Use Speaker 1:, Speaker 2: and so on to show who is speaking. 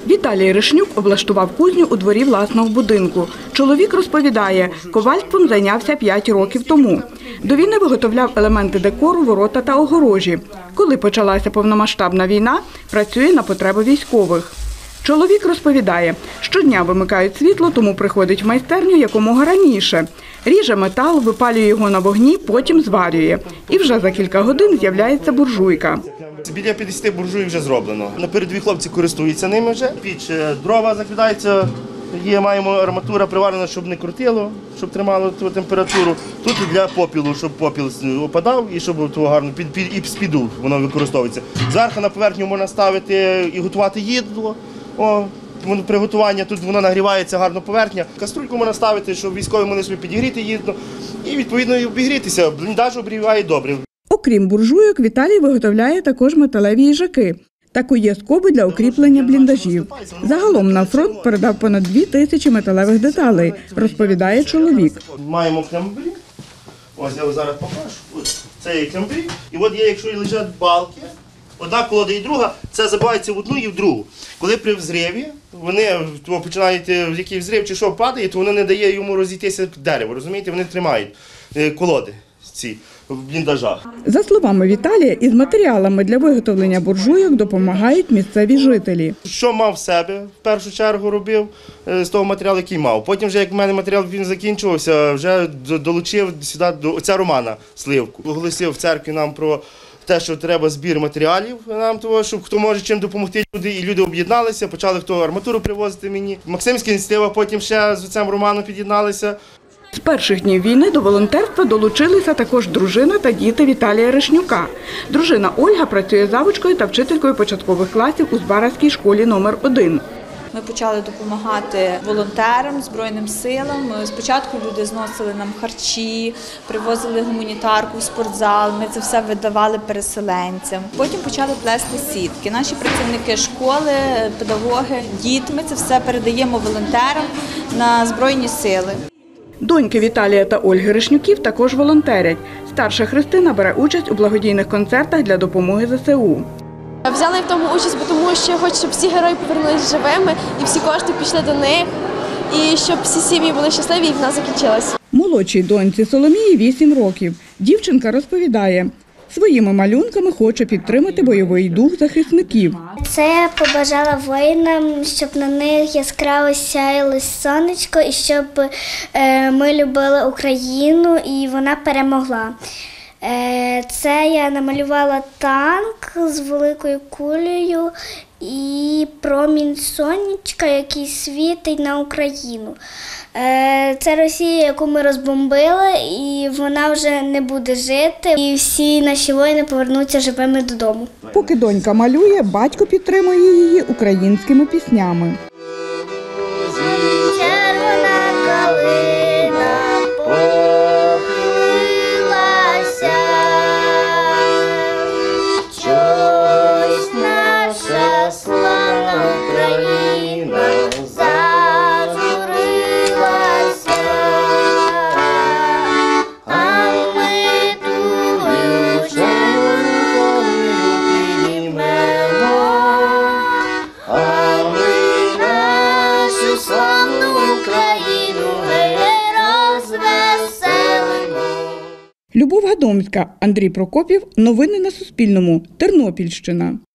Speaker 1: Віталій Решнюк облаштував кузню у дворі власного будинку. Чоловік розповідає, ковальством зайнявся 5 років тому. До війни виготовляв елементи декору, ворота та огорожі. Коли почалася повномасштабна війна, працює на потреби військових. Чоловік розповідає, щодня вимикають світло, тому приходить в майстерню якомога раніше. Ріже метал, випалює його на вогні, потім зварює. І вже за кілька годин з'являється буржуйка.
Speaker 2: Біля 50 буржуїв вже зроблено. На передовій хлопці користуються ними вже. Піч, дрова закидається, маємо арматура приварена, щоб не крутило, щоб тримало ту температуру. Тут для попілу, щоб попіл опадав і щоб гарно і з-піду воно використовується. Зверху на поверхню можна ставити і готувати їдло. Приготування, тут воно нагрівається гарно поверхня. Каструльку можна ставити, щоб військові могли собі підігріти їдло і відповідно і обігрітися. Бліндаж обігріває добре.
Speaker 1: Окрім буржуйок, Віталій виготовляє також металеві їжаки та кує скоби для укріплення бліндажів. Загалом на фронт передав понад 2000 металевих деталей, розповідає чоловік.
Speaker 2: Маємо клямбрі, ось я зараз покажу, це є клямбрі, і от є, якщо лежать балки, одна колода і друга, це забивається в одну і в другу. Коли при взриві, вони починають, який взрив чи що падає, то воно не дає йому розійтися дерево, розумієте, вони тримають колоди ці в бліндажах.
Speaker 1: За словами Віталія, із матеріалами для виготовлення буржуйок допомагають місцеві жителі.
Speaker 2: Що мав в себе, в першу чергу робив з того матеріалу, який мав. Потім, вже, як в мене матеріал він закінчувався, вже долучив сюди до отця Романа Сливку. Оголосив в церкві нам про те, що треба збір матеріалів нам того, щоб хто може чим допомогти люди, і люди об'єдналися, почали хто арматуру привозити мені. Максимська ініціатива, потім ще з отцем Романом під'єдналися.
Speaker 1: З перших днів війни до волонтерства долучилися також дружина та діти Віталія Решнюка. Дружина Ольга працює завучкою та вчителькою початкових класів у Збаразькій школі номер 1.
Speaker 3: Ми почали допомагати волонтерам, Збройним силам. Спочатку люди зносили нам харчі, привозили гуманітарку в спортзал, ми це все видавали переселенцям. Потім почали плести сітки. Наші працівники школи, педагоги, діти, ми це все передаємо волонтерам на Збройні сили.
Speaker 1: Доньки Віталія та Ольги Решнюків також волонтерять. Старша Христина бере участь у благодійних концертах для допомоги ЗСУ.
Speaker 4: Взяла в тому участь, тому що я хочу, щоб всі герої повернулися живими і всі кошти пішли до них, і щоб всі сім'ї були щасливі і війна закінчилась.
Speaker 1: Молодшій доньці Соломії 8 років. Дівчинка розповідає, своїми малюнками хоче підтримати бойовий дух захисників.
Speaker 5: Це я побажала воїнам, щоб на них яскраво сяяло сонечко і щоб ми любили Україну і вона перемогла. Це я намалювала танк з великою кулею і промінь сонечка, який світить на Україну. Це Росія, яку ми розбомбили, і вона вже не буде жити, і всі наші воїни повернуться живими додому.
Speaker 1: Поки донька малює, батько підтримує її українськими піснями. Любов Гадомська, Андрій Прокопів. Новини на Суспільному. Тернопільщина.